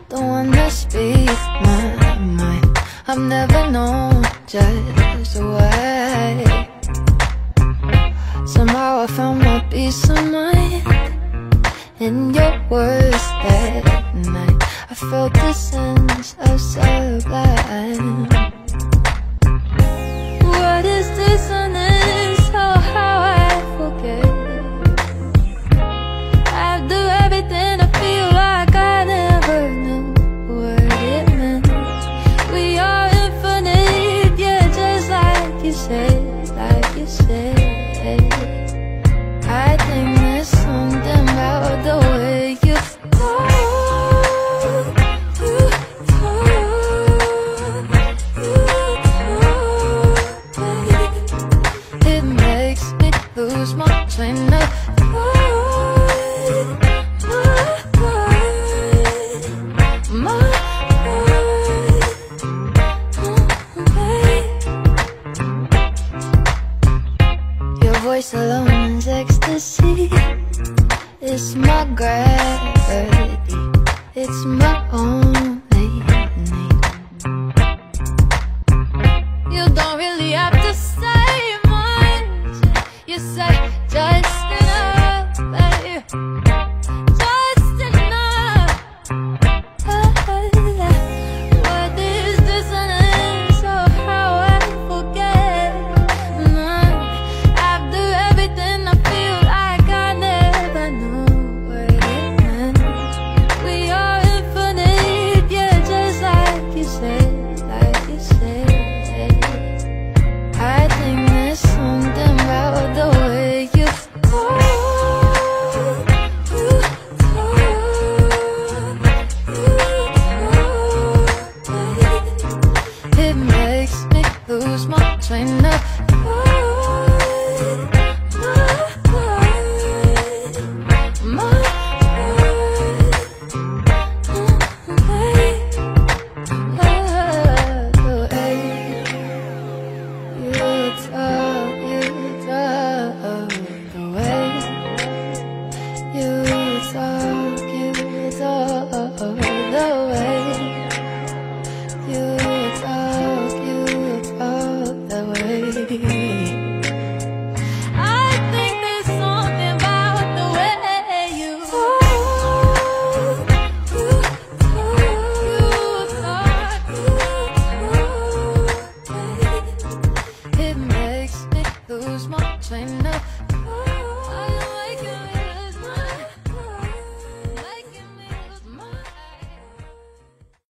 the one that speaks my mind. I've never known just why. Somehow I found my peace of mind in your words that night. I felt the sense of sublime. What is dissonance? Oh, how I forget. After everything I feel like I never knew what it meant. We are infinite, yeah, just like you said, like you said. I think there's something about the way you it makes me lose my train of voice alone is ecstasy. It's my gravity. It's my only need. You don't really have to say much. You say just enough, babe. Just enough. What is dissonance? Oh, how I forget. Everything I feel like I never knew what it meant. We are infinite, yeah, just like you said, like you said. I think there's something about the way you it makes me lose my train of lose my train of